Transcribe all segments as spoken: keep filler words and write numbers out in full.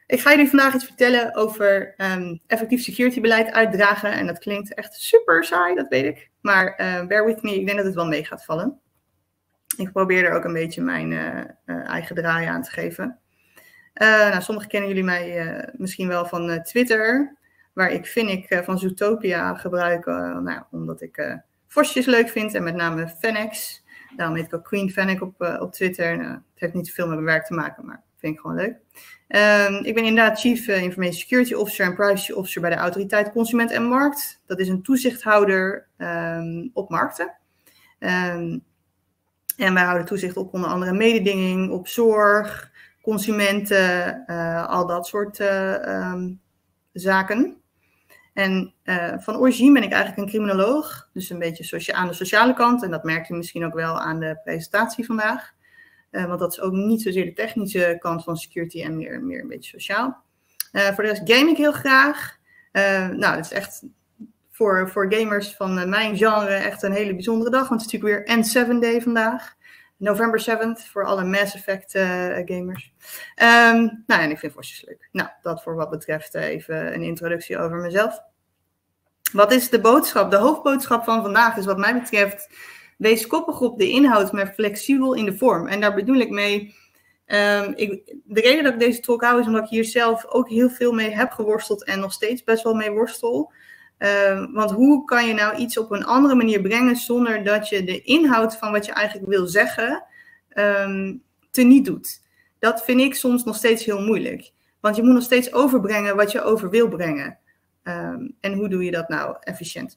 Ik ga jullie vandaag iets vertellen over um, effectief security beleid uitdragen. En dat klinkt echt super saai, dat weet ik. Maar uh, bear with me, ik denk dat het wel mee gaat vallen. Ik probeer er ook een beetje mijn uh, uh, eigen draai aan te geven. Uh, nou, sommigen kennen jullie mij uh, misschien wel van uh, Twitter, waar ik Finnick uh, van Zootopia gebruik, uh, nou, omdat ik uh, vosjes leuk vind en met name Fennecs. Daarom heet ik ook Queen Fenneck op, uh, op Twitter. Nou, het heeft niet zoveel met mijn werk te maken, maar vind ik gewoon leuk. Um, ik ben inderdaad Chief uh, Information Security Officer en Privacy Officer bij de Autoriteit Consument en Markt. Dat is een toezichthouder um, op markten. Um, en wij houden toezicht op onder andere mededinging, op zorg, consumenten, uh, al dat soort uh, um, zaken. En uh, van origine ben ik eigenlijk een criminoloog, dus een beetje socia- aan de sociale kant. En dat merkt u misschien ook wel aan de presentatie vandaag. Uh, want dat is ook niet zozeer de technische kant van security en meer, meer een beetje sociaal. Uh, voor de rest game ik heel graag. Uh, nou, dat is echt voor, voor gamers van uh, mijn genre echt een hele bijzondere dag. Want het is natuurlijk weer N zeven Day vandaag. November seventh voor alle Mass Effect uh, gamers. Um, nou, en ik vind vosjes leuk. Nou, dat voor wat betreft uh, even een introductie over mezelf. Wat is de boodschap? De hoofdboodschap van vandaag is wat mij betreft: wees koppig op de inhoud, maar flexibel in de vorm. En daar bedoel ik mee, um, ik, de reden dat ik deze talk hou is omdat ik hier zelf ook heel veel mee heb geworsteld en nog steeds best wel mee worstel. Um, want hoe kan je nou iets op een andere manier brengen zonder dat je de inhoud van wat je eigenlijk wil zeggen um, teniet doet? Dat vind ik soms nog steeds heel moeilijk. Want je moet nog steeds overbrengen wat je over wil brengen. Um, en hoe doe je dat nou efficiënt?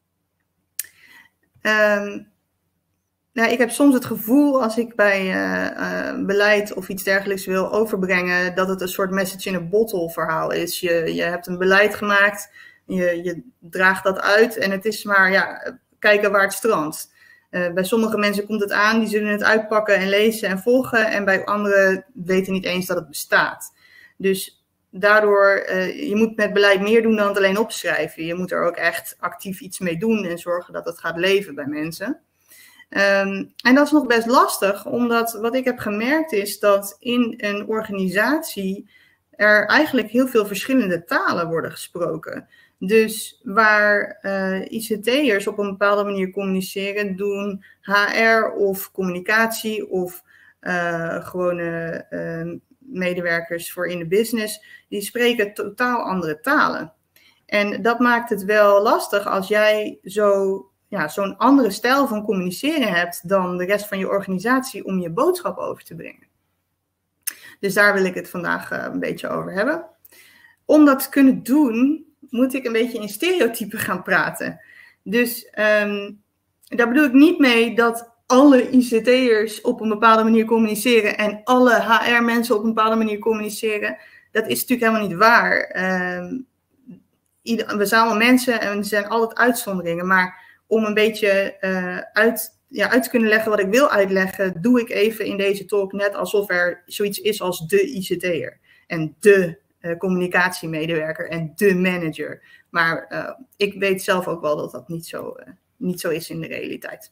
Um, Nou, ik heb soms het gevoel als ik bij uh, uh, beleid of iets dergelijks wil overbrengen, dat het een soort message in a bottle verhaal is. Je, je hebt een beleid gemaakt, je, je draagt dat uit en het is maar ja, kijken waar het strandt. Uh, bij sommige mensen komt het aan, die zullen het uitpakken en lezen en volgen. En bij anderen weten niet eens dat het bestaat. Dus daardoor, uh, je moet met beleid meer doen dan het alleen opschrijven. Je moet er ook echt actief iets mee doen en zorgen dat het gaat leven bij mensen. Um, en dat is nog best lastig, omdat wat ik heb gemerkt is dat in een organisatie er eigenlijk heel veel verschillende talen worden gesproken. Dus waar uh, I C T'ers op een bepaalde manier communiceren, doen H R of communicatie of uh, gewone uh, medewerkers voor in de business, die spreken totaal andere talen. En dat maakt het wel lastig als jij zo... Ja, zo'n andere stijl van communiceren hebt dan de rest van je organisatie om je boodschap over te brengen. Dus daar wil ik het vandaag uh, een beetje over hebben. Om dat te kunnen doen, moet ik een beetje in stereotypen gaan praten. Dus um, daar bedoel ik niet mee dat alle I C T'ers op een bepaalde manier communiceren en alle H R-mensen op een bepaalde manier communiceren. Dat is natuurlijk helemaal niet waar. Um, ieder, we zijn allemaal mensen en er zijn altijd uitzonderingen, maar om een beetje uh, uit, ja, uit te kunnen leggen wat ik wil uitleggen, doe ik even in deze talk net alsof er zoiets is als de I C T'er. En de uh, communicatiemedewerker en de manager. Maar uh, ik weet zelf ook wel dat dat niet zo, uh, niet zo is in de realiteit.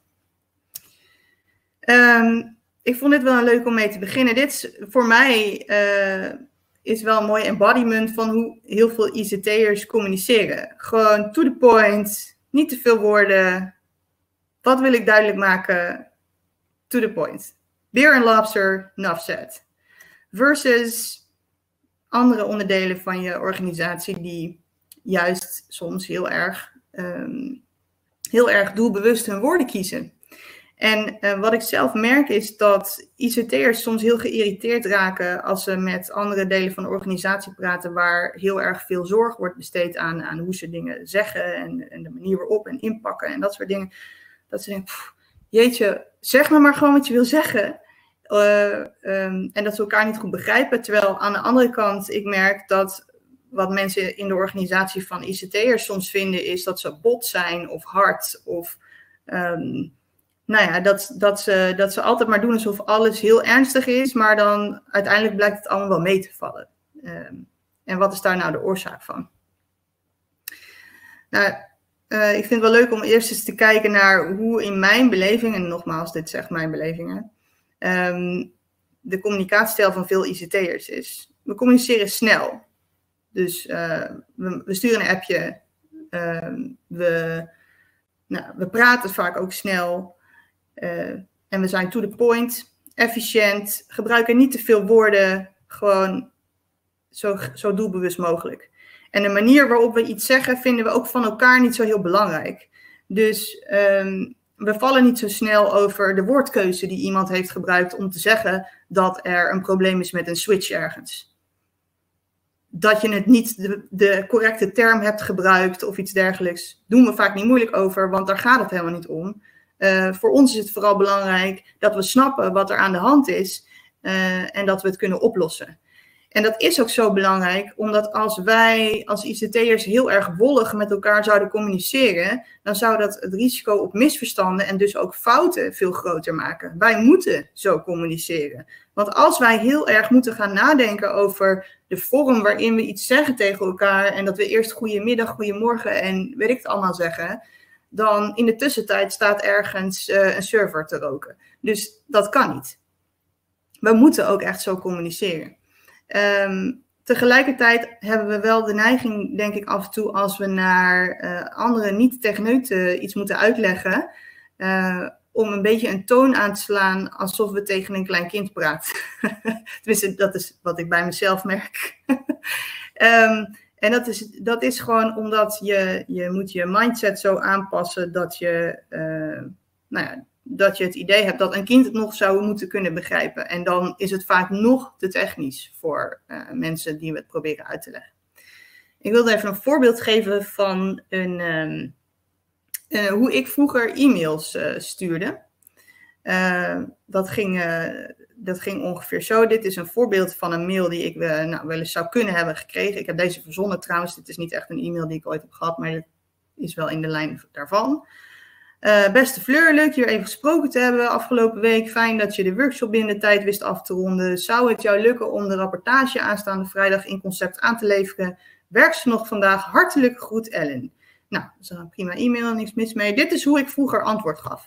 Um, ik vond dit wel een leuk om mee te beginnen. Dit is voor mij uh, is wel een mooi embodiment van hoe heel veel I C T'ers communiceren. Gewoon to the point. Niet te veel woorden. Wat wil ik duidelijk maken? To the point. Beer and lobster, enough said. Versus andere onderdelen van je organisatie die juist soms heel erg, um, heel erg doelbewust hun woorden kiezen. En uh, wat ik zelf merk is dat I C T'ers soms heel geïrriteerd raken als ze met andere delen van de organisatie praten waar heel erg veel zorg wordt besteed aan, aan hoe ze dingen zeggen en, en de manier waarop en inpakken en dat soort dingen. Dat ze denken, pff, jeetje, zeg me maar gewoon wat je wil zeggen. Uh, um, en dat ze elkaar niet goed begrijpen. Terwijl aan de andere kant ik merk dat wat mensen in de organisatie van I C T'ers soms vinden is dat ze bot zijn of hard of... Um, Nou ja, dat, dat, ze, dat ze altijd maar doen alsof alles heel ernstig is, maar dan uiteindelijk blijkt het allemaal wel mee te vallen. Um, en wat is daar nou de oorzaak van? Nou, uh, ik vind het wel leuk om eerst eens te kijken naar hoe in mijn beleving, en nogmaals, dit is echt mijn belevingen, um, de communicatiestijl van veel I C T'ers is. we communiceren snel. Dus uh, we, we sturen een appje. Uh, we, nou, we praten vaak ook snel. Uh, en we zijn to the point, efficiënt. Gebruiken niet te veel woorden. Gewoon zo, zo doelbewust mogelijk. En de manier waarop we iets zeggen vinden we ook van elkaar niet zo heel belangrijk. Dus um, we vallen niet zo snel over de woordkeuze die iemand heeft gebruikt om te zeggen dat er een probleem is met een switch ergens. Dat je het niet de, de correcte term hebt gebruikt of iets dergelijks, doen we vaak niet moeilijk over, want daar gaat het helemaal niet om. Uh, voor ons is het vooral belangrijk dat we snappen wat er aan de hand is uh, en dat we het kunnen oplossen. En dat is ook zo belangrijk, omdat als wij als I C T'ers heel erg wollig met elkaar zouden communiceren, dan zou dat het risico op misverstanden en dus ook fouten veel groter maken. Wij moeten zo communiceren. Want als wij heel erg moeten gaan nadenken over de vorm waarin we iets zeggen tegen elkaar en dat we eerst goedemiddag, goedemorgen en weet ik het allemaal zeggen, dan in de tussentijd staat ergens uh, een server te roken. Dus dat kan niet. We moeten ook echt zo communiceren. Um, tegelijkertijd hebben we wel de neiging, denk ik af en toe, als we naar uh, andere niet-techneuten iets moeten uitleggen, uh, om een beetje een toon aan te slaan alsof we tegen een klein kind praten. Tenminste, dat is wat ik bij mezelf merk. um, en dat is, dat is gewoon omdat je, je moet je mindset zo aanpassen dat je, uh, nou ja, dat je het idee hebt dat een kind het nog zou moeten kunnen begrijpen. En dan is het vaak nog te technisch voor uh, mensen die we het proberen uit te leggen. Ik wilde even een voorbeeld geven van een, um, uh, hoe ik vroeger e-mails uh, stuurde. Uh, dat, ging, uh, dat ging ongeveer zo. Dit is een voorbeeld van een mail die ik uh, nou, wel eens zou kunnen hebben gekregen. Ik heb deze verzonnen trouwens. Dit is niet echt een e-mail die ik ooit heb gehad, maar dit is wel in de lijn daarvan. Uh, beste Fleur, leuk je weer even gesproken te hebben afgelopen week. Fijn dat je de workshop binnen de tijd wist af te ronden. Zou het jou lukken om de rapportage aanstaande vrijdag in concept aan te leveren? Werk ze nog vandaag? Hartelijk groet Ellen. Nou, dat is een prima e-mail, niks mis mee. Dit is hoe ik vroeger antwoord gaf.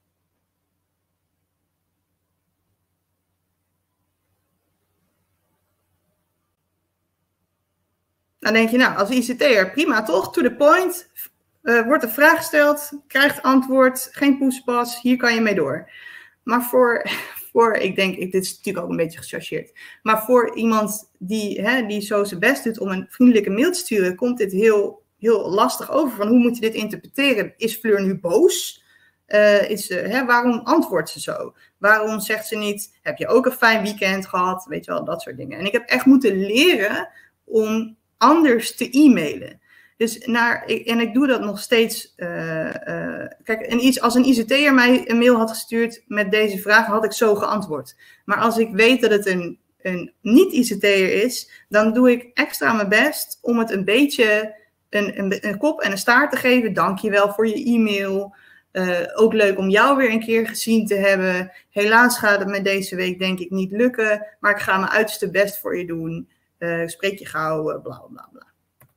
Dan denk je, nou, als I C T'er, prima toch? To the point. Uh, wordt een vraag gesteld, krijgt antwoord, geen poespas, hier kan je mee door. Maar voor, voor ik denk, ik, dit is natuurlijk ook een beetje gechargeerd. Maar voor iemand die, hè, die zo zijn best doet om een vriendelijke mail te sturen, komt dit heel, heel lastig over. Van hoe moet je dit interpreteren? Is Fleur nu boos? Uh, is, uh, hè, waarom antwoordt ze zo? Waarom zegt ze niet, heb je ook een fijn weekend gehad? Weet je wel, dat soort dingen. En ik heb echt moeten leren om anders te e-mailen. Dus naar, en ik doe dat nog steeds. Uh, uh, kijk, en iets, als een I C T'er mij een mail had gestuurd met deze vraag, had ik zo geantwoord. Maar als ik weet dat het een, een niet-I C T'er is, dan doe ik extra mijn best om het een beetje een, een, een kop en een staart te geven. Dank je wel voor je e-mail. Uh, ook leuk om jou weer een keer gezien te hebben. Helaas gaat het me deze week denk ik niet lukken, maar ik ga mijn uiterste best voor je doen. Uh, ik spreek je gauw, uh, bla bla bla.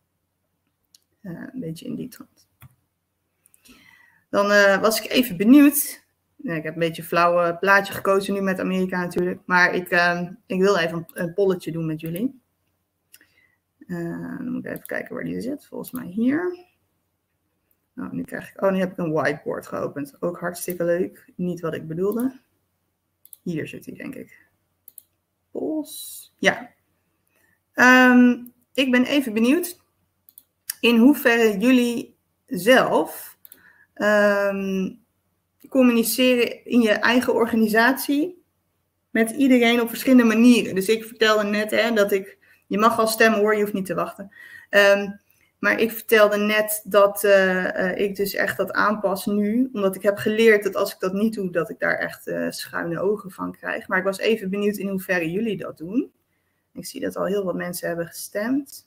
Uh, een beetje in die trant. Dan uh, was ik even benieuwd. Nee, ik heb een beetje een flauw uh, plaatje gekozen nu met Amerika natuurlijk. Maar ik, uh, ik wil even een, een polletje doen met jullie. Uh, dan moet ik even kijken waar die zit. Volgens mij hier. Oh, nu, krijg ik, oh, nu heb ik een whiteboard geopend. Ook hartstikke leuk. Niet wat ik bedoelde. Hier zit hij, denk ik. Polls. Ja. Um, ik ben even benieuwd in hoeverre jullie zelf um, communiceren in je eigen organisatie met iedereen op verschillende manieren. Dus ik vertelde net hè, dat ik, je mag al stemmen hoor, je hoeft niet te wachten. Um, maar ik vertelde net dat uh, uh, ik dus echt dat aanpas nu, omdat ik heb geleerd dat als ik dat niet doe, dat ik daar echt uh, schuine ogen van krijg. Maar ik was even benieuwd in hoeverre jullie dat doen. Ik zie dat al heel wat mensen hebben gestemd.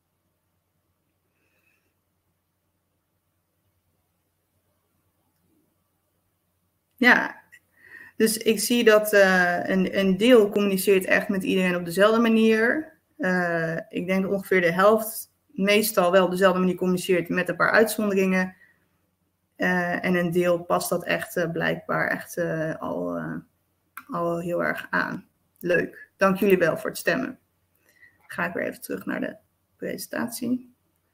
Ja, dus ik zie dat uh, een, een deel communiceert echt met iedereen op dezelfde manier. Uh, ik denk dat ongeveer de helft meestal wel op dezelfde manier communiceert met een paar uitzonderingen. Uh, en een deel past dat echt uh, blijkbaar echt uh, al, uh, al heel erg aan. Leuk, dank jullie wel voor het stemmen. ga ik weer even terug naar de presentatie.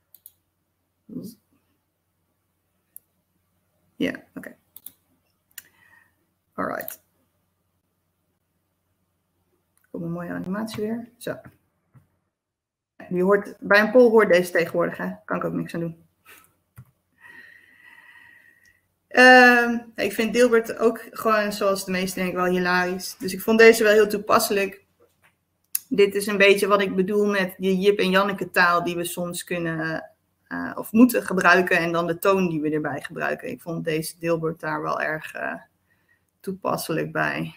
Ja, oké. Okay. Alright. Kom een mooie animatie weer. Zo. Die hoort, bij een poll hoort deze tegenwoordig, hè? Kan ik ook niks aan doen. Uh, ik vind Dilbert ook gewoon, zoals de meesten denk ik, wel hilarisch. Dus ik vond deze wel heel toepasselijk. Dit is een beetje wat ik bedoel met die Jip en Janneke taal die we soms kunnen uh, of moeten gebruiken. En dan de toon die we erbij gebruiken. Ik vond deze Dilbert daar wel erg uh, toepasselijk bij.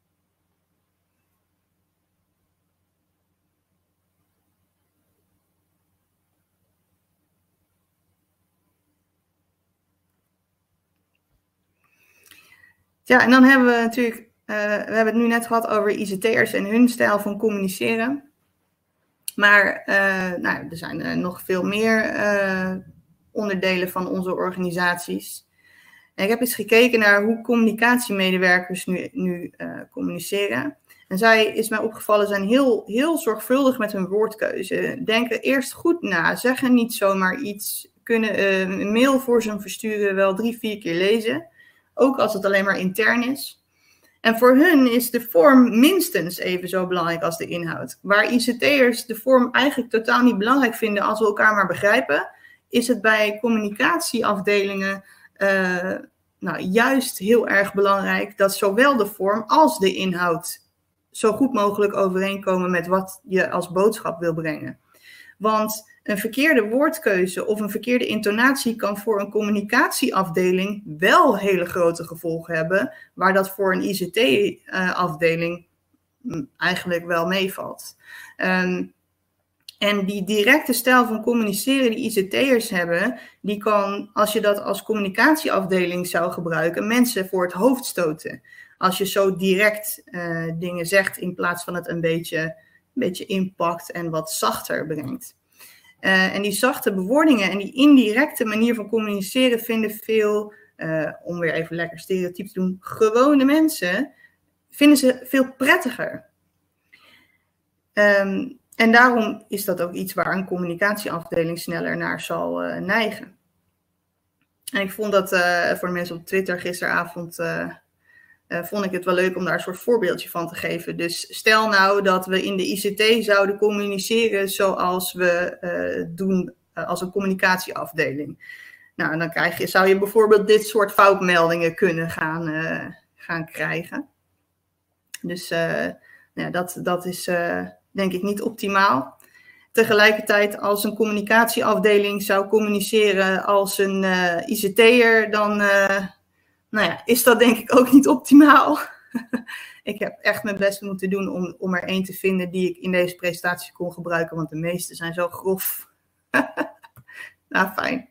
Ja, en dan hebben we natuurlijk, uh, we hebben het nu net gehad over I C T'ers en hun stijl van communiceren. Maar uh, nou, er zijn uh, nog veel meer uh, onderdelen van onze organisaties. En ik heb eens gekeken naar hoe communicatiemedewerkers nu, nu uh, communiceren. En zij, is mij opgevallen, zijn heel, heel zorgvuldig met hun woordkeuze. Denken eerst goed na, zeggen niet zomaar iets, kunnen uh, een mail voor ze versturen wel drie, vier keer lezen. Ook als het alleen maar intern is. En voor hun is de vorm minstens even zo belangrijk als de inhoud. Waar I C T'ers de vorm eigenlijk totaal niet belangrijk vinden als we elkaar maar begrijpen, is het bij communicatieafdelingen uh, nou, juist heel erg belangrijk dat zowel de vorm als de inhoud zo goed mogelijk overeenkomen met wat je als boodschap wil brengen. Want een verkeerde woordkeuze of een verkeerde intonatie kan voor een communicatieafdeling wel hele grote gevolgen hebben, waar dat voor een I C T-afdeling eigenlijk wel meevalt. Um, en die directe stijl van communiceren die I C T'ers hebben, die kan, als je dat als communicatieafdeling zou gebruiken, mensen voor het hoofd stoten. Als je zo direct uh, dingen zegt in plaats van het een beetje, een beetje inpakt en wat zachter brengt. Uh, en die zachte bewoordingen en die indirecte manier van communiceren vinden veel, uh, om weer even lekker stereotyp te doen, gewone mensen, vinden ze veel prettiger. Um, en daarom is dat ook iets waar een communicatieafdeling sneller naar zal uh, neigen. En ik vond dat uh, voor de mensen op Twitter gisteravond, uh, uh, vond ik het wel leuk om daar een soort voorbeeldje van te geven. Dus stel nou dat we in de I C T zouden communiceren zoals we uh, doen uh, als een communicatieafdeling. Nou, dan krijg je, zou je bijvoorbeeld dit soort foutmeldingen kunnen gaan, uh, gaan krijgen. Dus uh, ja, dat, dat is uh, denk ik niet optimaal. Tegelijkertijd, als een communicatieafdeling zou communiceren als een uh, I C T'er, dan uh, nou ja, is dat denk ik ook niet optimaal. Ik heb echt mijn best moeten doen om, om er één te vinden die ik in deze presentatie kon gebruiken, want de meeste zijn zo grof. Nou, fijn.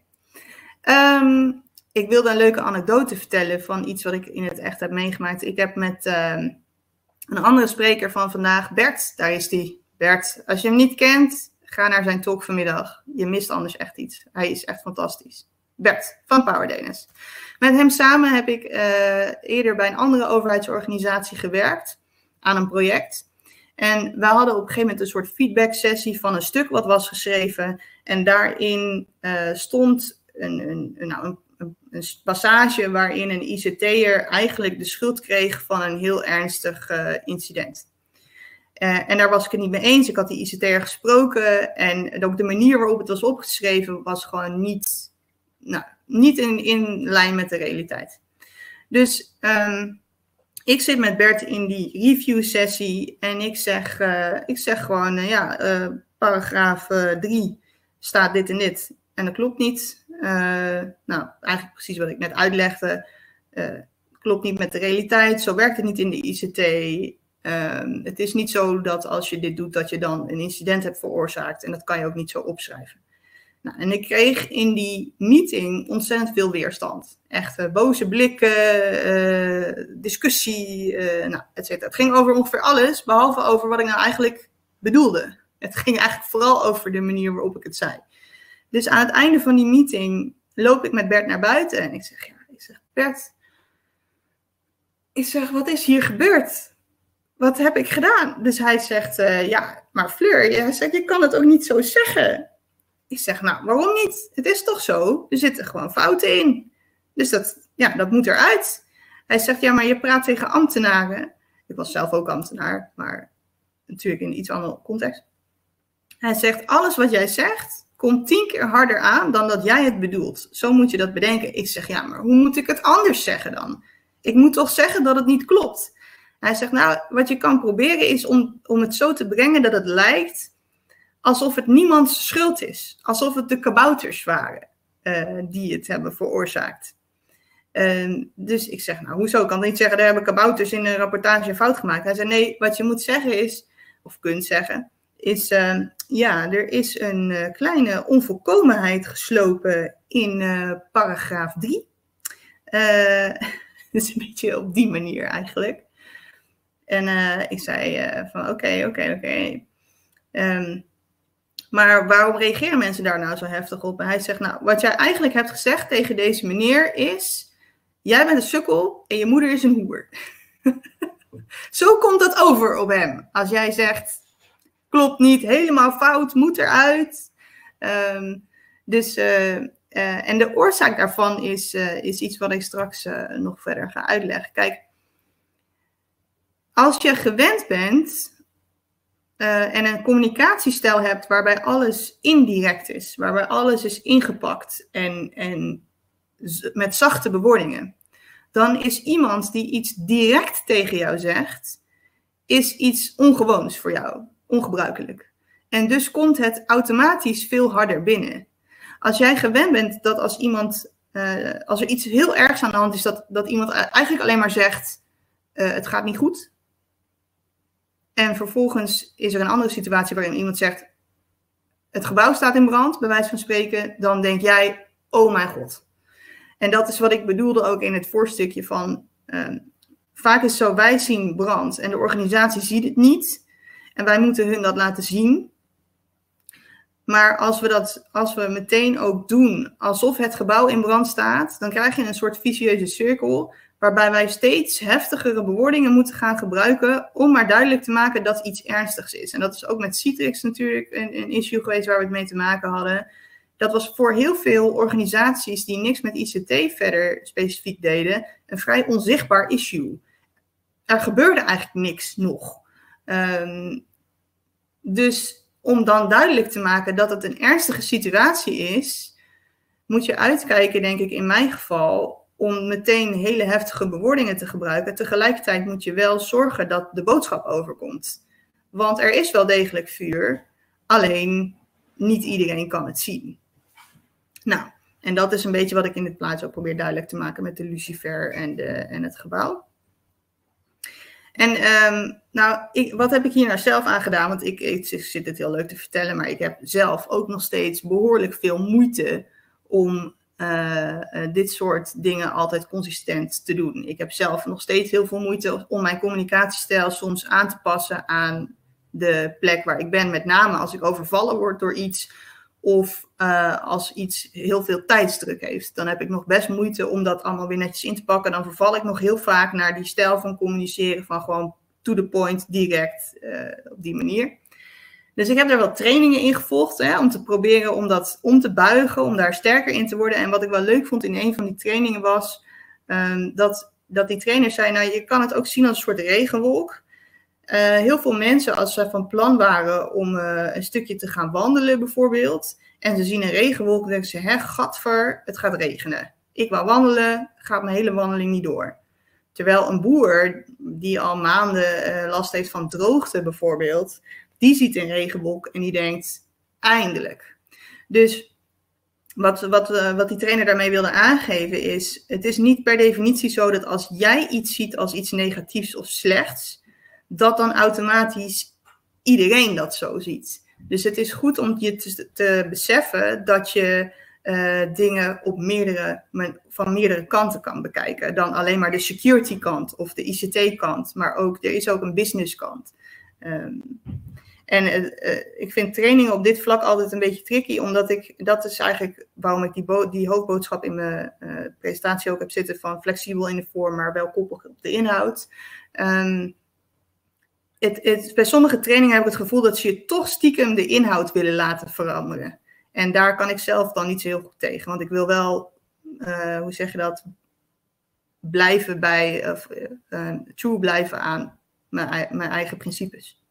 Um, ik wilde een leuke anekdote vertellen van iets wat ik in het echt heb meegemaakt. Ik heb met uh, een andere spreker van vandaag, Bert, daar is die. Bert, als je hem niet kent, ga naar zijn talk vanmiddag. Je mist anders echt iets. Hij is echt fantastisch. Bert van Power D N S. Met hem samen heb ik uh, eerder bij een andere overheidsorganisatie gewerkt aan een project. En we hadden op een gegeven moment een soort feedback sessie van een stuk wat was geschreven. En daarin uh, stond een, een, een, nou, een, een passage waarin een I C T'er eigenlijk de schuld kreeg van een heel ernstig uh, incident. Uh, en daar was ik het niet mee eens. Ik had die I C T'er gesproken en ook de manier waarop het was opgeschreven was gewoon niet, nou, niet in, in lijn met de realiteit. Dus um, ik zit met Bert in die review sessie en ik zeg, uh, ik zeg gewoon, uh, ja, uh, paragraaf drie uh, staat dit en dit. En dat klopt niet. Uh, nou, eigenlijk precies wat ik net uitlegde. Uh, klopt niet met de realiteit. Zo werkt het niet in de I C T. Um, het is niet zo dat als je dit doet, dat je dan een incident hebt veroorzaakt. En dat kan je ook niet zo opschrijven. Nou, en ik kreeg in die meeting ontzettend veel weerstand. Echt uh, boze blikken, uh, discussie, uh, nou, et cetera. Het ging over ongeveer alles, behalve over wat ik nou eigenlijk bedoelde. Het ging eigenlijk vooral over de manier waarop ik het zei. Dus aan het einde van die meeting loop ik met Bert naar buiten. En ik zeg, ja, ik zeg, Bert, ik zeg, wat is hier gebeurd? wat heb ik gedaan? Dus hij zegt, uh, ja, maar Fleur, hij zegt, je kan het ook niet zo zeggen. Ik zeg, nou, waarom niet? Het is toch zo? Er zitten gewoon fouten in. Dus dat, ja, dat moet eruit. Hij zegt, ja, maar je praat tegen ambtenaren. Ik was zelf ook ambtenaar, maar natuurlijk in een iets andere context. Hij zegt, alles wat jij zegt, komt tien keer harder aan dan dat jij het bedoelt. Zo moet je dat bedenken. Ik zeg, ja, maar hoe moet ik het anders zeggen dan? Ik moet toch zeggen dat het niet klopt? Hij zegt, nou, wat je kan proberen is om, om het zo te brengen dat het lijkt alsof het niemands schuld is. Alsof het de kabouters waren uh, die het hebben veroorzaakt. Uh, dus ik zeg, nou, hoezo? Ik kan niet zeggen, daar hebben kabouters in een rapportage een fout gemaakt. Hij zei, nee, wat je moet zeggen is, of kunt zeggen, is, uh, ja, er is een uh, kleine onvolkomenheid geslopen in uh, paragraaf drie. Uh, dat is een beetje op die manier eigenlijk. En uh, ik zei uh, van, oké, oké, oké. Maar waarom reageren mensen daar nou zo heftig op? En hij zegt, nou, wat jij eigenlijk hebt gezegd tegen deze meneer is, jij bent een sukkel en je moeder is een hoer. Zo komt dat over op hem. Als jij zegt, klopt niet, helemaal fout, moet eruit. Um, dus, uh, uh, en de oorzaak daarvan is, uh, is iets wat ik straks uh, nog verder ga uitleggen. Kijk, als je gewend bent uh, en een communicatiestijl hebt waarbij alles indirect is, waarbij alles is ingepakt en, en z- met zachte bewoordingen, dan is iemand die iets direct tegen jou zegt, is iets ongewoons voor jou, ongebruikelijk. En dus komt het automatisch veel harder binnen. Als jij gewend bent dat als iemand, uh, als er iets heel ergs aan de hand is, dat, dat iemand eigenlijk alleen maar zegt, uh, het gaat niet goed. En vervolgens is er een andere situatie waarin iemand zegt, het gebouw staat in brand, bij wijze van spreken, dan denk jij, oh mijn god. En dat is wat ik bedoelde ook in het voorstukje van, uh, vaak is het zo, wij zien brand en de organisatie ziet het niet. En wij moeten hun dat laten zien. Maar als we dat, als we meteen ook doen alsof het gebouw in brand staat, dan krijg je een soort vicieuze cirkel, waarbij wij steeds heftigere bewoordingen moeten gaan gebruiken om maar duidelijk te maken dat iets ernstigs is. En dat is ook met Citrix natuurlijk een, een issue geweest waar we het mee te maken hadden. Dat was voor heel veel organisaties die niks met I C T verder specifiek deden, een vrij onzichtbaar issue. Er gebeurde eigenlijk niks nog. Um, dus om dan duidelijk te maken dat het een ernstige situatie is, moet je uitkijken, denk ik in mijn geval, om meteen hele heftige bewoordingen te gebruiken. Tegelijkertijd moet je wel zorgen dat de boodschap overkomt. Want er is wel degelijk vuur, alleen niet iedereen kan het zien. Nou, en dat is een beetje wat ik in dit plaatje ook probeer duidelijk te maken met de lucifer en, de, en het gebouw. En um, nou, ik, wat heb ik hier nou zelf aan gedaan? Want ik, ik, ik zit het heel leuk te vertellen, maar ik heb zelf ook nog steeds behoorlijk veel moeite om uh, uh, dit soort dingen altijd consistent te doen. Ik heb zelf nog steeds heel veel moeite om mijn communicatiestijl soms aan te passen aan de plek waar ik ben. Met name als ik overvallen word door iets of uh, als iets heel veel tijdsdruk heeft. Dan heb ik nog best moeite om dat allemaal weer netjes in te pakken. Dan verval ik nog heel vaak naar die stijl van communiceren van gewoon to the point, direct, uh, op die manier. Dus ik heb daar wel trainingen in gevolgd, hè, om te proberen om dat om te buigen, om daar sterker in te worden. En wat ik wel leuk vond in een van die trainingen was, um, dat, dat die trainer zei, nou je kan het ook zien als een soort regenwolk. Uh, heel veel mensen, als ze van plan waren om uh, een stukje te gaan wandelen bijvoorbeeld, en ze zien een regenwolk, dan denken ze, hè, gadver, het gaat regenen. Ik wou wandelen, gaat mijn hele wandeling niet door. Terwijl een boer die al maanden uh, last heeft van droogte bijvoorbeeld, die ziet een regenwolk en die denkt, eindelijk. Dus wat, wat, uh, wat die trainer daarmee wilde aangeven is, het is niet per definitie zo dat als jij iets ziet als iets negatiefs of slechts, dat dan automatisch iedereen dat zo ziet. Dus het is goed om je te, te beseffen dat je uh, dingen op meerdere, van meerdere kanten kan bekijken. Dan alleen maar de security kant of de I C T kant. Maar ook, er is ook een business kant. Um, en uh, uh, ik vind trainingen op dit vlak altijd een beetje tricky. Omdat ik, dat is eigenlijk waarom ik die, bo- die hoofdboodschap in mijn uh, presentatie ook heb zitten. Van flexibel in de vorm, maar wel koppig op de inhoud. Um, het, het, bij sommige trainingen heb ik het gevoel dat ze je toch stiekem de inhoud willen laten veranderen. En daar kan ik zelf dan niet zo heel goed tegen. Want ik wil wel, uh, hoe zeg je dat, blijven bij, of, uh, true blijven aan mijn, mijn eigen principes.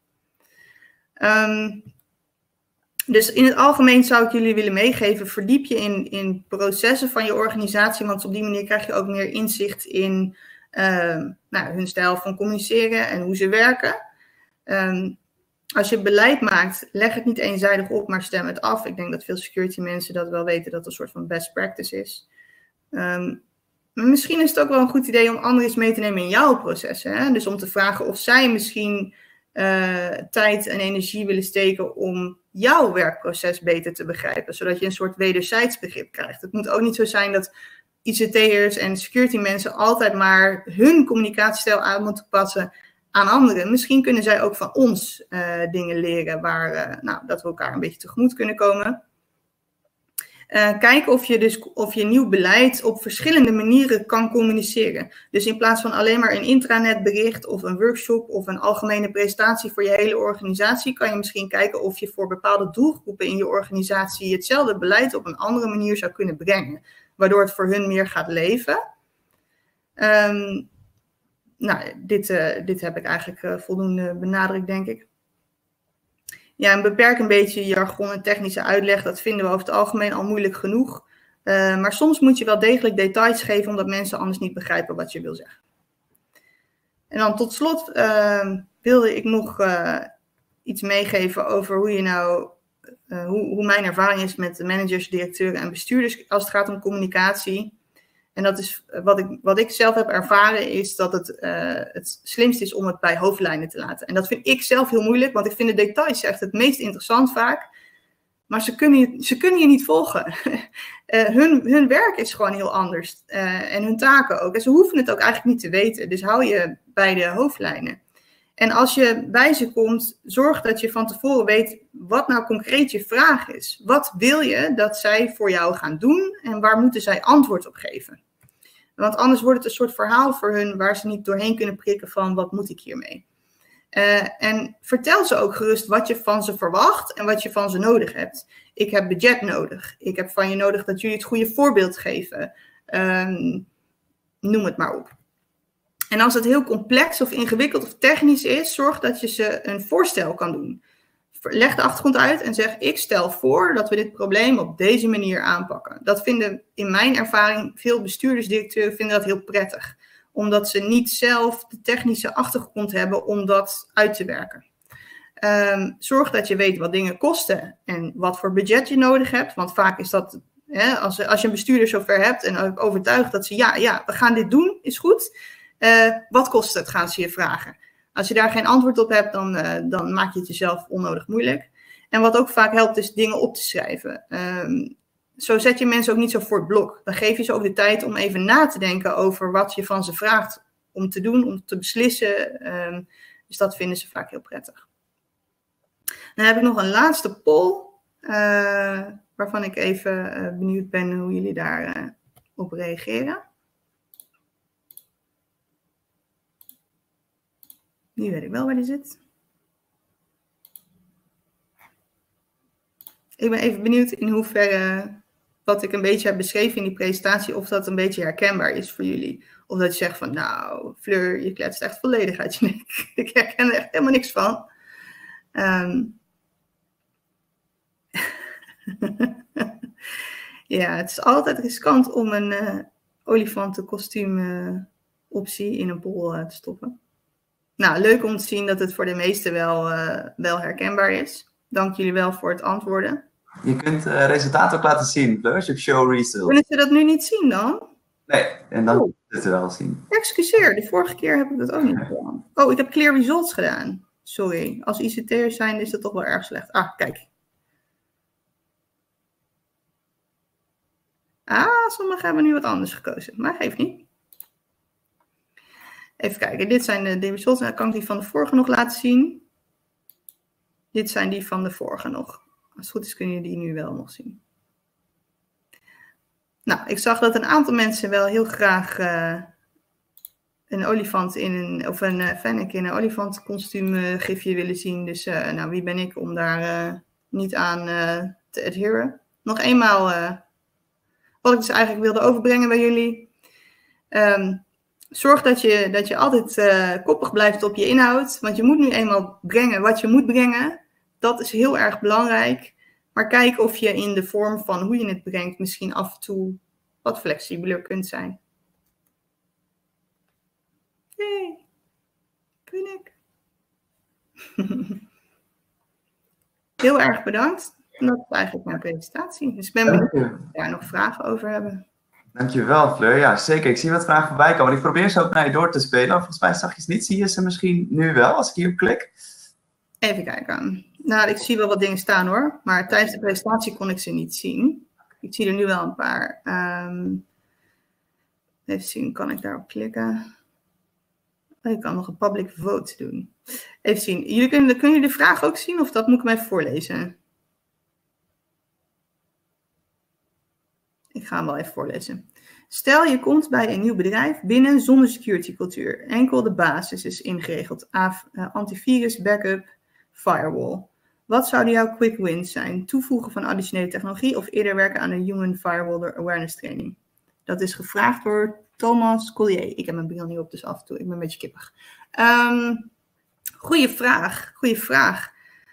Um, dus in het algemeen zou ik jullie willen meegeven, verdiep je in, in processen van je organisatie, want op die manier krijg je ook meer inzicht in uh, nou, hun stijl van communiceren en hoe ze werken. Um, als je beleid maakt, leg het niet eenzijdig op, maar stem het af. Ik denk dat veel security mensen dat wel weten, dat het een soort van best practice is. Um, maar misschien is het ook wel een goed idee om anderen eens mee te nemen in jouw processen. Hè? Dus om te vragen of zij misschien uh, tijd en energie willen steken om jouw werkproces beter te begrijpen. Zodat je een soort wederzijds begrip krijgt. Het moet ook niet zo zijn dat I C T'ers en security mensen altijd maar hun communicatiestijl aan moeten passen aan anderen. Misschien kunnen zij ook van ons uh, dingen leren waar uh, nou, dat we elkaar een beetje tegemoet kunnen komen. Uh, kijken of je dus of je nieuw beleid op verschillende manieren kan communiceren. Dus in plaats van alleen maar een intranetbericht of een workshop of een algemene presentatie voor je hele organisatie, kan je misschien kijken of je voor bepaalde doelgroepen in je organisatie hetzelfde beleid op een andere manier zou kunnen brengen. Waardoor het voor hun meer gaat leven. Um, nou, dit, uh, dit heb ik eigenlijk uh, voldoende benadrukt, denk ik. Ja, en beperk een beetje jargon en technische uitleg. Dat vinden we over het algemeen al moeilijk genoeg. Uh, maar soms moet je wel degelijk details geven, omdat mensen anders niet begrijpen wat je wil zeggen. En dan tot slot uh, wilde ik nog uh, iets meegeven over hoe je nou, uh, hoe, hoe mijn ervaring is met de managers, directeuren en bestuurders als het gaat om communicatie. En dat is wat ik, wat ik zelf heb ervaren, is dat het uh, het slimst is om het bij hoofdlijnen te laten. En dat vind ik zelf heel moeilijk, want ik vind de details echt het meest interessant vaak. Maar ze kunnen je, ze kunnen je niet volgen. uh, hun, hun werk is gewoon heel anders. Uh, en hun taken ook. En ze hoeven het ook eigenlijk niet te weten. Dus hou je bij de hoofdlijnen. En als je bij ze komt, zorg dat je van tevoren weet wat nou concreet je vraag is. Wat wil je dat zij voor jou gaan doen en waar moeten zij antwoord op geven? Want anders wordt het een soort verhaal voor hun waar ze niet doorheen kunnen prikken van wat moet ik hiermee. Uh, en vertel ze ook gerust wat je van ze verwacht en wat je van ze nodig hebt. Ik heb budget nodig. Ik heb van je nodig dat jullie het goede voorbeeld geven. Um, noem het maar op. En als het heel complex of ingewikkeld of technisch is, zorg dat je ze een voorstel kan doen. Leg de achtergrond uit en zeg, ik stel voor dat we dit probleem op deze manier aanpakken. Dat vinden in mijn ervaring veel bestuurders, directeuren vinden dat heel prettig. Omdat ze niet zelf de technische achtergrond hebben om dat uit te werken. Um, zorg dat je weet wat dingen kosten en wat voor budget je nodig hebt. Want vaak is dat, hè, als, als je een bestuurder zover hebt en ook overtuigd dat ze, ja, ja, we gaan dit doen, is goed. Uh, wat kost het, gaan ze je vragen. Als je daar geen antwoord op hebt, dan, uh, dan maak je het jezelf onnodig moeilijk. En wat ook vaak helpt, is dingen op te schrijven. Um, zo zet je mensen ook niet zo voor het blok. Dan geef je ze ook de tijd om even na te denken over wat je van ze vraagt om te doen, om te beslissen. Um, dus dat vinden ze vaak heel prettig. Dan heb ik nog een laatste poll, uh, waarvan ik even uh, benieuwd ben hoe jullie daar uh, op reageren. Nu weet ik wel waar die zit. Ik ben even benieuwd in hoeverre wat ik een beetje heb beschreven in die presentatie, of dat een beetje herkenbaar is voor jullie. Of dat je zegt van, nou, Fleur, je kletst echt volledig uit je nek. Ik herken er echt helemaal niks van. Um... ja, het is altijd riskant om een uh, olifantenkostuum uh, optie in een poll uh, te stoppen. Nou, leuk om te zien dat het voor de meesten wel, uh, wel herkenbaar is. Dank jullie wel voor het antwoorden. Je kunt uh, resultaten ook laten zien, Fleur, als je op show results. Kunnen ze dat nu niet zien dan? Nee, en dan oh. kun je het wel zien. Excuseer, de vorige keer heb ik dat ook niet gedaan. Oh, ik heb clear results gedaan. Sorry, als I C T'ers zijn is dat toch wel erg slecht. Ah, kijk. Ah, sommigen hebben nu wat anders gekozen, maar geeft niet. Even kijken, dit zijn de, de results. Dan kan ik die van de vorige nog laten zien. Dit zijn die van de vorige nog. Als het goed is kun je die nu wel nog zien. Nou, ik zag dat een aantal mensen wel heel graag uh, een olifant in een, of een uh, Fennec in een olifantkostuum uh, gifje willen zien. Dus uh, nou, wie ben ik om daar uh, niet aan uh, te adheren. Nog eenmaal uh, wat ik dus eigenlijk wilde overbrengen bij jullie. Um, zorg dat je, dat je altijd uh, koppig blijft op je inhoud. Want je moet nu eenmaal brengen wat je moet brengen. Dat is heel erg belangrijk. Maar kijk of je in de vorm van hoe je het brengt misschien af en toe wat flexibeler kunt zijn. Hey, kun ik? Heel erg bedankt. En dat is eigenlijk mijn presentatie. Dus ik ben benieuwd of we daar nog vragen over hebben. Dankjewel, Fleur. Ja, zeker. Ik zie wat vragen voorbij komen. Ik probeer ze ook naar je door te spelen. Volgens mij zag je ze niet. Zie je ze misschien nu wel, als ik hierop klik? Even kijken. Nou, ik zie wel wat dingen staan hoor. Maar tijdens de presentatie kon ik ze niet zien. Ik zie er nu wel een paar. Um, even zien, kan ik daarop klikken? Oh, ik kan nog een public vote doen. Even zien. Jullie kunnen, kunnen jullie de vraag ook zien of dat moet ik hem even voorlezen? Ik ga hem wel even voorlezen. Stel je komt bij een nieuw bedrijf binnen zonder security cultuur. Enkel de basis is ingeregeld. Antivirus, backup, firewall. Wat zouden jouw quick wins zijn? Toevoegen van additionele technologie of eerder werken aan een human firewall awareness training? Dat is gevraagd door Thomas Collier. Ik heb mijn bril niet op, dus af en toe. Ik ben een beetje kippig. Um, goeie vraag. Goeie vraag.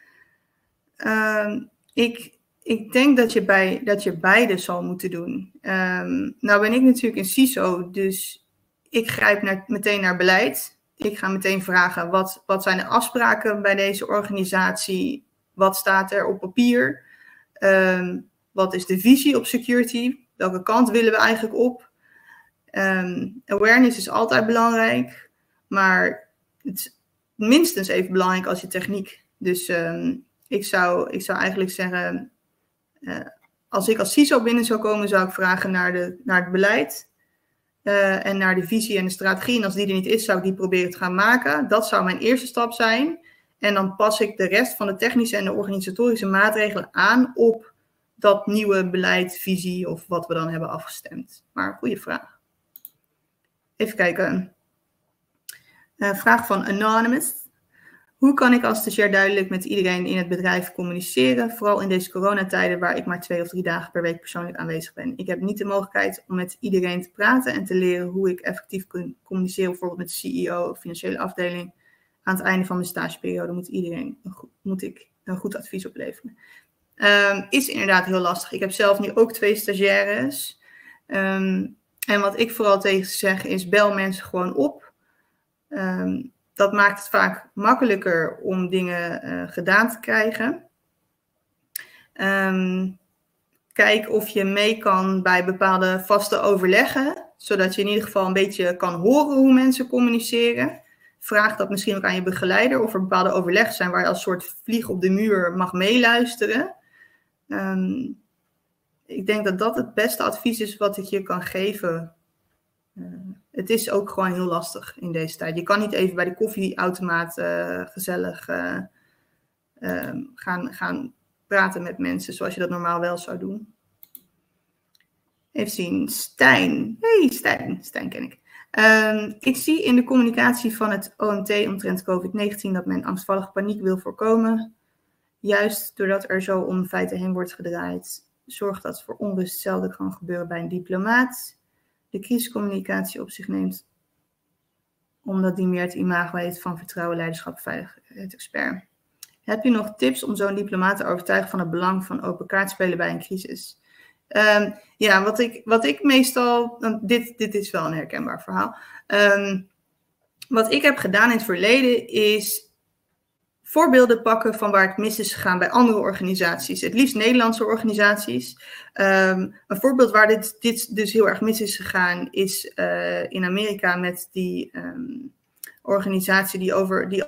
Um, ik... Ik denk dat je, bij, dat je beide zal moeten doen. Um, nou ben ik natuurlijk een C I S O, dus ik grijp naar, meteen naar beleid. Ik ga meteen vragen, wat, wat zijn de afspraken bij deze organisatie? Wat staat er op papier? Um, wat is de visie op security? Welke kant willen we eigenlijk op? Um, awareness is altijd belangrijk, maar het is minstens even belangrijk als je techniek. Dus um, ik, zou, ik zou eigenlijk zeggen... Uh, als ik als C I S O binnen zou komen, zou ik vragen naar, de, naar het beleid uh, en naar de visie en de strategie. En als die er niet is, zou ik die proberen te gaan maken. Dat zou mijn eerste stap zijn. En dan pas ik de rest van de technische en de organisatorische maatregelen aan op dat nieuwe beleid, visie of wat we dan hebben afgestemd. Maar goede vraag. Even kijken. Uh, vraag van Anonymous. Hoe kan ik als stagiair duidelijk met iedereen in het bedrijf communiceren, vooral in deze coronatijden waar ik maar twee of drie dagen per week persoonlijk aanwezig ben? Ik heb niet de mogelijkheid om met iedereen te praten en te leren hoe ik effectief kan communiceren, bijvoorbeeld met de C E O of financiële afdeling. Aan het einde van mijn stageperiode moet, iedereen, moet ik een goed advies opleveren. Um, is inderdaad heel lastig. Ik heb zelf nu ook twee stagiaires. Um, en wat ik vooral tegen ze zeg is, bel mensen gewoon op. Um, Dat maakt het vaak makkelijker om dingen uh, gedaan te krijgen. Um, kijk of je mee kan bij bepaalde vaste overleggen. Zodat je in ieder geval een beetje kan horen hoe mensen communiceren. Vraag dat misschien ook aan je begeleider. Of er bepaalde overleggen zijn waar je als soort vlieg op de muur mag meeluisteren. Um, ik denk dat dat het beste advies is wat ik je kan geven. Uh, het is ook gewoon heel lastig in deze tijd. Je kan niet even bij de koffieautomaat uh, gezellig uh, uh, gaan, gaan praten met mensen zoals je dat normaal wel zou doen. Even zien, Stijn. Hey Stijn, Stijn ken ik. Um, ik zie in de communicatie van het O M T omtrent COVID negentien dat men angstvallige paniek wil voorkomen. Juist doordat er zo om feiten heen wordt gedraaid. Zorgt dat voor onrust hetzelfde kan gebeuren bij een diplomaat. De crisiscommunicatie op zich neemt, omdat die meer het imago heeft van vertrouwen, leiderschap, veiligheid, expert. Heb je nog tips om zo'n diplomaat te overtuigen van het belang van open kaart spelen bij een crisis? Um, ja, wat ik, wat ik meestal, dit, dit is wel een herkenbaar verhaal. Um, wat ik heb gedaan in het verleden is voorbeelden pakken van waar het mis is gegaan bij andere organisaties. Het liefst Nederlandse organisaties. Um, een voorbeeld waar dit, dit dus heel erg mis is gegaan is uh, in Amerika met die um, organisatie die over... Die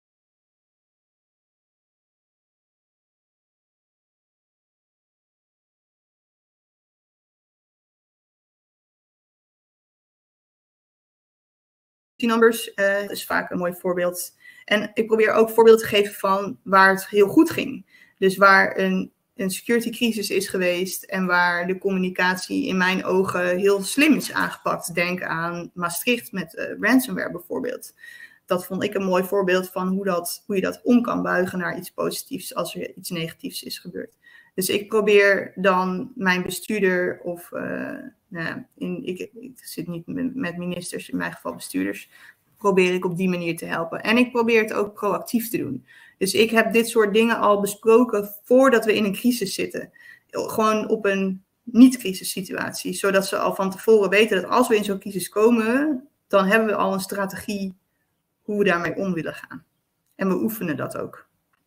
numbers uh, is vaak een mooi voorbeeld. En ik probeer ook voorbeelden te geven van waar het heel goed ging. Dus waar een een security crisis is geweest en waar de communicatie in mijn ogen heel slim is aangepakt. Denk aan Maastricht met uh, ransomware bijvoorbeeld. Dat vond ik een mooi voorbeeld van hoe, dat, hoe je dat om kan buigen naar iets positiefs als er iets negatiefs is gebeurd. Dus ik probeer dan mijn bestuurder of, uh, nou, in, ik, ik zit niet met ministers, in mijn geval bestuurders, probeer ik op die manier te helpen. En ik probeer het ook proactief te doen. Dus ik heb dit soort dingen al besproken voordat we in een crisis zitten. Gewoon op een niet-crisissituatie, zodat ze al van tevoren weten dat als we in zo'n crisis komen, dan hebben we al een strategie hoe we daarmee om willen gaan. En we oefenen dat ook.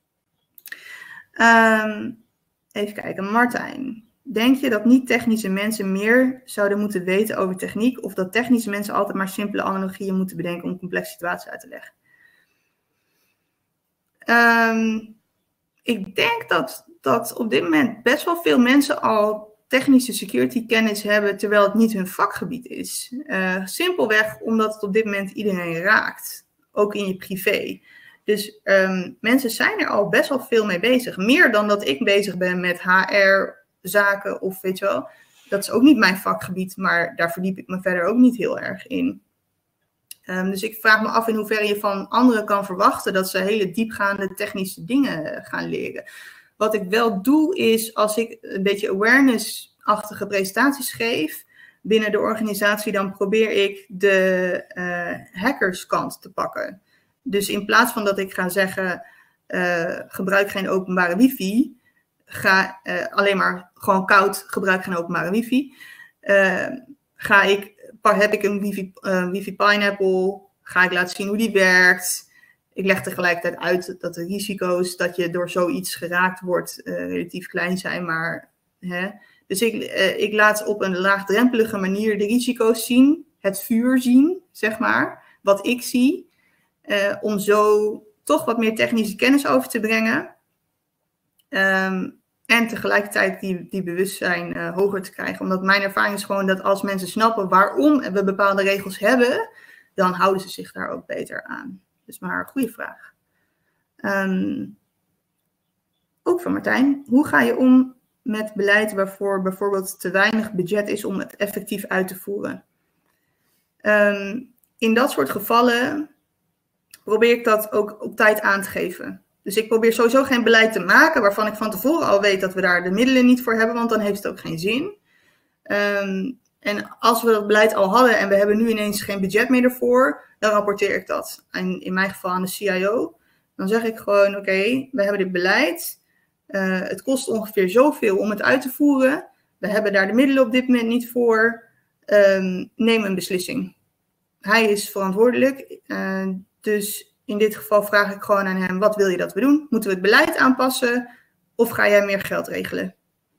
Um, even kijken, Martijn. Denk je dat niet-technische mensen meer zouden moeten weten over techniek, of dat technische mensen altijd maar simpele analogieën moeten bedenken om complexe situaties uit te leggen? Um, ik denk dat, dat op dit moment best wel veel mensen al technische security kennis hebben, terwijl het niet hun vakgebied is. Uh, simpelweg omdat het op dit moment iedereen raakt. Ook in je privé. Dus um, mensen zijn er al best wel veel mee bezig. Meer dan dat ik bezig ben met H R-zaken of weet je wel. Dat is ook niet mijn vakgebied, maar daar verdiep ik me verder ook niet heel erg in. Um, dus ik vraag me af in hoeverre je van anderen kan verwachten dat ze hele diepgaande technische dingen gaan leren. Wat ik wel doe is, als ik een beetje awareness-achtige presentaties geef binnen de organisatie, dan probeer ik de uh, hackerskant te pakken. Dus in plaats van dat ik ga zeggen, uh, gebruik geen openbare wifi, ga uh, alleen maar gewoon koud, gebruik geen openbare wifi, uh, ga ik, heb ik een wifi, uh, wifi Pineapple, ga ik laten zien hoe die werkt. Ik leg tegelijkertijd uit dat de risico's dat je door zoiets geraakt wordt uh, relatief klein zijn, maar hè. Dus ik, uh, ik laat op een laagdrempelige manier de risico's zien, het vuur zien, zeg maar, wat ik zie, uh, om zo toch wat meer technische kennis over te brengen. Um, en tegelijkertijd die, die bewustzijn uh, hoger te krijgen. Omdat mijn ervaring is gewoon dat als mensen snappen waarom we bepaalde regels hebben, dan houden ze zich daar ook beter aan. Dus maar een goede vraag. Um, ook van Martijn. Hoe ga je om met beleid waarvoor bijvoorbeeld te weinig budget is om het effectief uit te voeren? Um, in dat soort gevallen probeer ik dat ook op tijd aan te geven. Dus ik probeer sowieso geen beleid te maken waarvan ik van tevoren al weet dat we daar de middelen niet voor hebben, want dan heeft het ook geen zin. Um, en als we dat beleid al hadden en we hebben nu ineens geen budget meer ervoor, dan rapporteer ik dat. En in mijn geval aan de C I O. Dan zeg ik gewoon, oké, okay, we hebben dit beleid. Uh, het kost ongeveer zoveel om het uit te voeren. We hebben daar de middelen op dit moment niet voor. Um, neem een beslissing. Hij is verantwoordelijk. Uh, dus in dit geval vraag ik gewoon aan hem, wat wil je dat we doen? Moeten we het beleid aanpassen of ga jij meer geld regelen?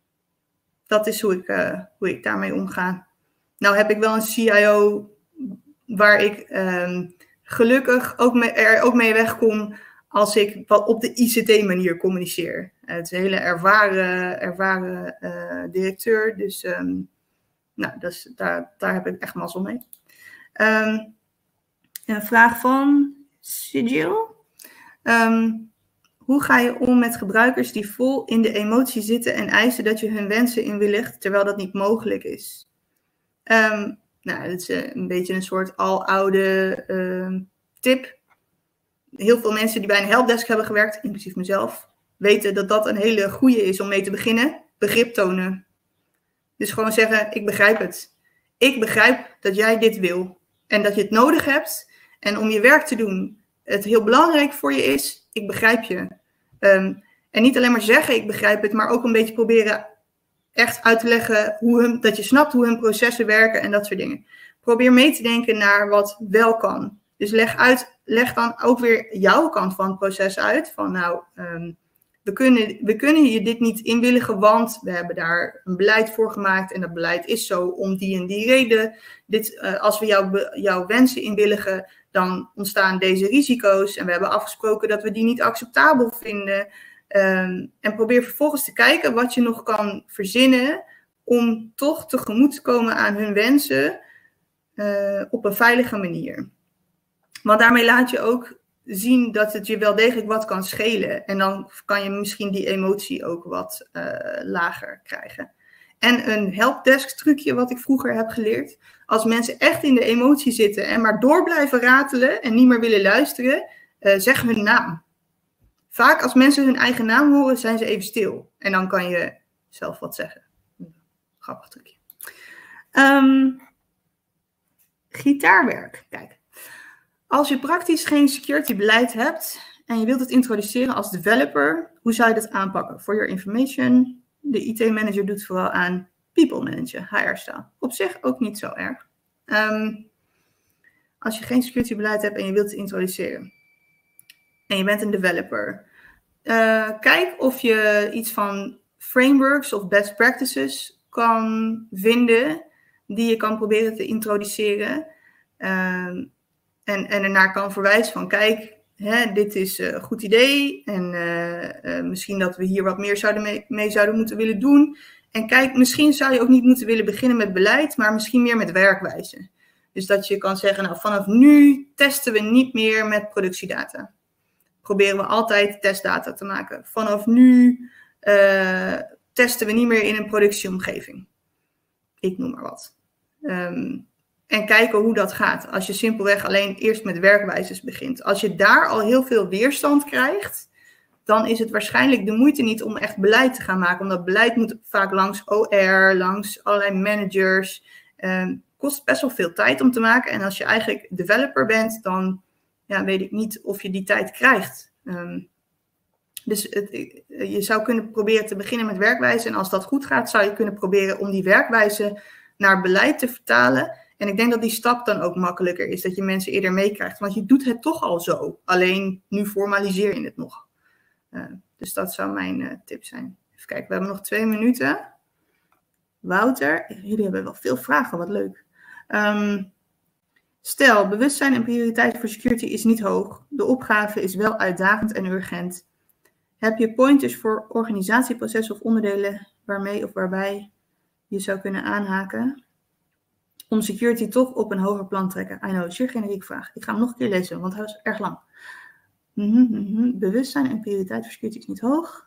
Dat is hoe ik, uh, hoe ik daarmee omga. Nou heb ik wel een C I O waar ik um, gelukkig ook mee, er ook mee wegkom als ik wat op de I C T-manier communiceer. Uh, het is een hele ervaren, ervaren uh, directeur, dus um, nou, dus daar, daar heb ik echt mazzel mee. Um, een vraag van Sigil. Um, hoe ga je om met gebruikers die vol in de emotie zitten en eisen dat je hun wensen inwilligt, terwijl dat niet mogelijk is? Um, nou, dat is een beetje een soort aloude uh, tip. Heel veel mensen die bij een helpdesk hebben gewerkt, inclusief mezelf, weten dat dat een hele goede is om mee te beginnen. Begrip tonen. Dus gewoon zeggen, ik begrijp het. Ik begrijp dat jij dit wil. En dat je het nodig hebt. En om je werk te doen, het heel belangrijk voor je is, ik begrijp je. Um, en niet alleen maar zeggen, ik begrijp het, maar ook een beetje proberen echt uit te leggen hoe hun, dat je snapt hoe hun processen werken en dat soort dingen. Probeer mee te denken naar wat wel kan. Dus leg, uit, leg dan ook weer jouw kant van het proces uit. Van nou, um, we, kunnen, we kunnen je dit niet inwilligen, want we hebben daar een beleid voor gemaakt. En dat beleid is zo om die en die reden. Dit, uh, als we jou, jouw wensen inwilligen, dan ontstaan deze risico's. En we hebben afgesproken dat we die niet acceptabel vinden. Um, en probeer vervolgens te kijken wat je nog kan verzinnen om toch tegemoet te komen aan hun wensen uh, op een veilige manier. Want daarmee laat je ook zien dat het je wel degelijk wat kan schelen. En dan kan je misschien die emotie ook wat uh, lager krijgen. En een helpdesk trucje wat ik vroeger heb geleerd. Als mensen echt in de emotie zitten en maar door blijven ratelen en niet meer willen luisteren, uh, zeg hun naam. Vaak als mensen hun eigen naam horen, zijn ze even stil. En dan kan je zelf wat zeggen. Grappig trucje. Um, gitaarwerk. Kijk. Als je praktisch geen security beleid hebt en je wilt het introduceren als developer, hoe zou je dat aanpakken? For your information, de I T-manager doet vooral aan people manager, H R-style. Op zich ook niet zo erg. Um, als je geen security beleid hebt en je wilt het introduceren en je bent een developer, uh, kijk of je iets van frameworks of best practices kan vinden die je kan proberen te introduceren. Um, En, en ernaar kan verwijzen van, kijk, hè, dit is een goed idee. En uh, uh, misschien dat we hier wat meer zouden mee, mee zouden moeten willen doen. En kijk, misschien zou je ook niet moeten willen beginnen met beleid, maar misschien meer met werkwijze. Dus dat je kan zeggen, nou, vanaf nu testen we niet meer met productiedata. Proberen we altijd testdata te maken. Vanaf nu uh, testen we niet meer in een productieomgeving. Ik noem maar wat. Um, En kijken hoe dat gaat. Als je simpelweg alleen eerst met werkwijzes begint. Als je daar al heel veel weerstand krijgt, dan is het waarschijnlijk de moeite niet om echt beleid te gaan maken. Omdat beleid moet vaak langs O R, langs allerlei managers. Um, kost best wel veel tijd om te maken. En als je eigenlijk developer bent, dan ja, weet ik niet of je die tijd krijgt. Um, dus het, je zou kunnen proberen te beginnen met werkwijze. En als dat goed gaat, zou je kunnen proberen om die werkwijze naar beleid te vertalen. En ik denk dat die stap dan ook makkelijker is, dat je mensen eerder meekrijgt. Want je doet het toch al zo, alleen nu formaliseer je het nog. Uh, dus dat zou mijn uh, tip zijn. Even kijken, we hebben nog twee minuten. Wouter, jullie hebben wel veel vragen, wat leuk. Um, stel, bewustzijn en prioriteit voor security is niet hoog. De opgave is wel uitdagend en urgent. Heb je pointers voor organisatieprocessen of onderdelen waarmee of waarbij je zou kunnen aanhaken om security toch op een hoger plan te trekken? I know, zeer generieke vraag. Ik ga hem nog een keer lezen, want hij is erg lang. Mm-hmm, mm-hmm. Bewustzijn en prioriteit voor security is niet hoog.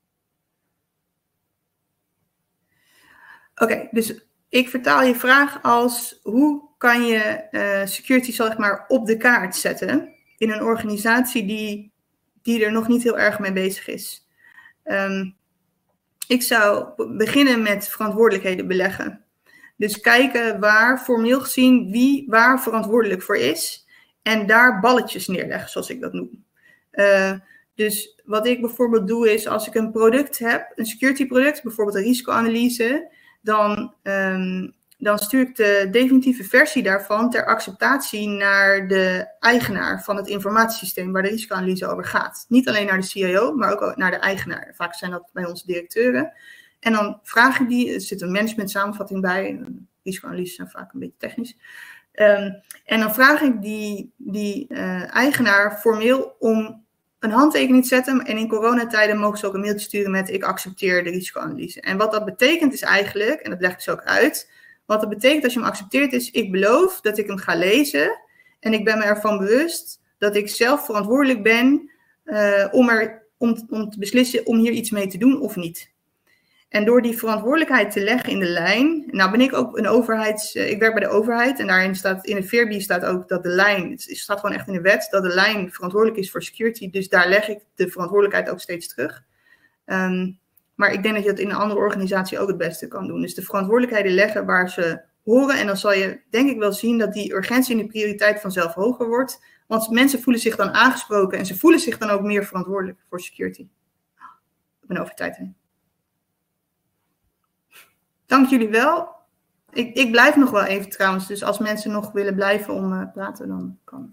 Oké, okay, dus ik vertaal je vraag als, hoe kan je uh, security zeg maar op de kaart zetten in een organisatie die, die er nog niet heel erg mee bezig is? Um, ik zou beginnen met verantwoordelijkheden beleggen. Dus kijken waar, formeel gezien, wie waar verantwoordelijk voor is. En daar balletjes neerleggen, zoals ik dat noem. Uh, dus wat ik bijvoorbeeld doe is, als ik een product heb, een security product, bijvoorbeeld een risicoanalyse, dan, um, dan stuur ik de definitieve versie daarvan ter acceptatie naar de eigenaar van het informatiesysteem waar de risicoanalyse over gaat. Niet alleen naar de C I O, maar ook naar de eigenaar. Vaak zijn dat bij onze directeuren. En dan vraag ik die, er zit een management samenvatting bij, risicoanalyses zijn vaak een beetje technisch. Um, en dan vraag ik die, die uh, eigenaar formeel om een handtekening te zetten. En in coronatijden mogen ze ook een mailtje sturen met ik accepteer de risicoanalyse. En wat dat betekent is eigenlijk, en dat leg ik zo ook uit, wat dat betekent als je hem accepteert is, ik beloof dat ik hem ga lezen. En ik ben me ervan bewust dat ik zelf verantwoordelijk ben uh, om, er, om, om te beslissen om hier iets mee te doen of niet. En door die verantwoordelijkheid te leggen in de lijn, nou ben ik ook een overheids, ik werk bij de overheid en daarin staat, in de V R B staat ook dat de lijn, het staat gewoon echt in de wet, dat de lijn verantwoordelijk is voor security, dus daar leg ik de verantwoordelijkheid ook steeds terug. Um, maar ik denk dat je dat in een andere organisatie ook het beste kan doen. Dus de verantwoordelijkheden leggen waar ze horen en dan zal je denk ik wel zien dat die urgentie en de prioriteit vanzelf hoger wordt, want mensen voelen zich dan aangesproken en ze voelen zich dan ook meer verantwoordelijk voor security. Ik ben over tijd heen. Dank jullie wel. Ik, ik blijf nog wel even trouwens. Dus als mensen nog willen blijven om uh, praten, dan kan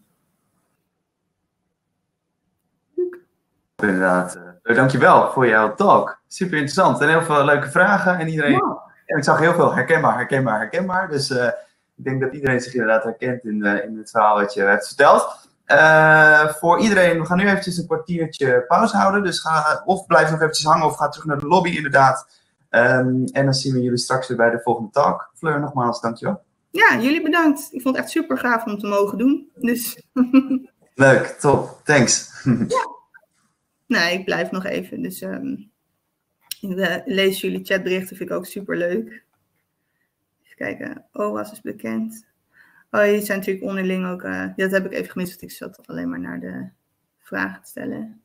het. Inderdaad. Uh, dankjewel voor jouw talk. Super interessant. En heel veel leuke vragen. En iedereen. Ja. En ik zag heel veel herkenbaar, herkenbaar, herkenbaar. Dus uh, ik denk dat iedereen zich inderdaad herkent in, uh, in het verhaal wat je hebt verteld. Uh, voor iedereen, we gaan nu eventjes een kwartiertje pauze houden. Dus ga of blijf nog eventjes hangen of ga terug naar de lobby inderdaad. Um, en dan zien we jullie straks weer bij de volgende talk. Fleur, nogmaals, dankjewel. Ja, jullie bedankt. Ik vond het echt super gaaf om te mogen doen. Dus Leuk, top. Thanks. Ja. Nee, ik blijf nog even. Dus um, ik uh, lees jullie chatberichten, vind ik ook super leuk. Even kijken. O A S is bekend. Oh, die zijn natuurlijk onderling ook... Uh, dat heb ik even gemist, want ik zat alleen maar naar de vragen te stellen.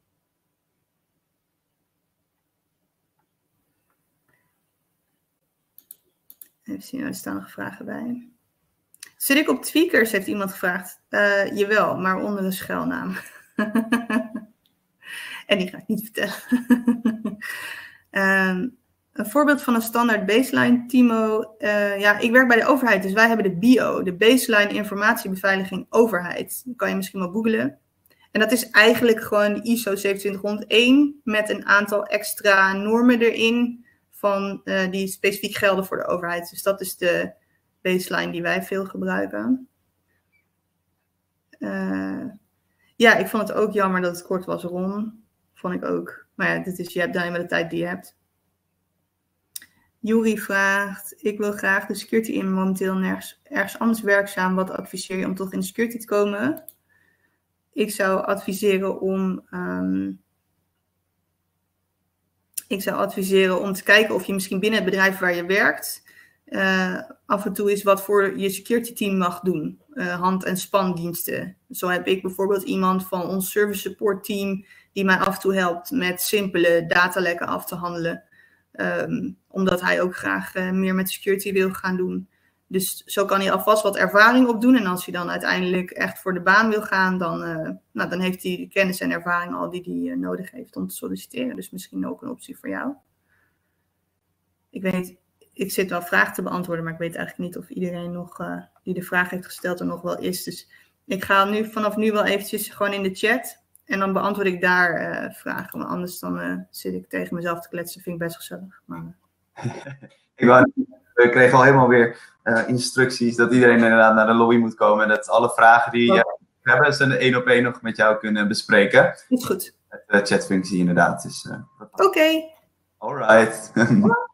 Even zien, er staan nog vragen bij. Zit ik op Tweakers, heeft iemand gevraagd. Uh, jawel, maar onder een schuilnaam. En die ga ik niet vertellen. um, een voorbeeld van een standaard baseline, Timo. Uh, ja, ik werk bij de overheid, dus wij hebben de B I O. De Baseline Informatiebeveiliging Overheid. Dat kan je misschien wel googlen. En dat is eigenlijk gewoon de I S O zevenentwintighonderdéén met een aantal extra normen erin van, uh, die specifiek gelden voor de overheid. Dus dat is de baseline die wij veel gebruiken. Uh, ja, ik vond het ook jammer dat het kort was, Ron. Vond ik ook. Maar ja, dit is, je hebt dan maar de tijd die je hebt. Juri vraagt, ik wil graag de security in momenteel nergens, ergens anders werkzaam. Wat adviseer je om toch in de security te komen? Ik zou adviseren om... Um, ik zou adviseren om te kijken of je misschien binnen het bedrijf waar je werkt... Uh, af en toe eens wat voor je security team mag doen. Uh, hand- en spandiensten. Zo heb ik bijvoorbeeld iemand van ons service support team... die mij af en toe helpt met simpele datalekken af te handelen. Um, omdat hij ook graag uh, meer met security wil gaan doen. Dus zo kan hij alvast wat ervaring opdoen. En als hij dan uiteindelijk echt voor de baan wil gaan... dan, uh, nou, dan heeft hij de kennis en ervaring al die hij uh, nodig heeft om te solliciteren. Dus misschien ook een optie voor jou. Ik weet, ik zit wel vragen te beantwoorden... maar ik weet eigenlijk niet of iedereen nog uh, die de vraag heeft gesteld er nog wel is. Dus ik ga nu vanaf nu wel eventjes gewoon in de chat... En dan beantwoord ik daar uh, vragen. Want anders dan uh, zit ik tegen mezelf te kletsen. Vind ik best gezellig. Maar... ik, wou, ik kreeg al helemaal weer uh, instructies dat iedereen inderdaad naar de lobby moet komen. En dat alle vragen die oh. uh, we hebben, ze één op één nog met jou kunnen bespreken. Is goed. Met de chatfunctie inderdaad. Dus, uh, Oké. Okay. All right.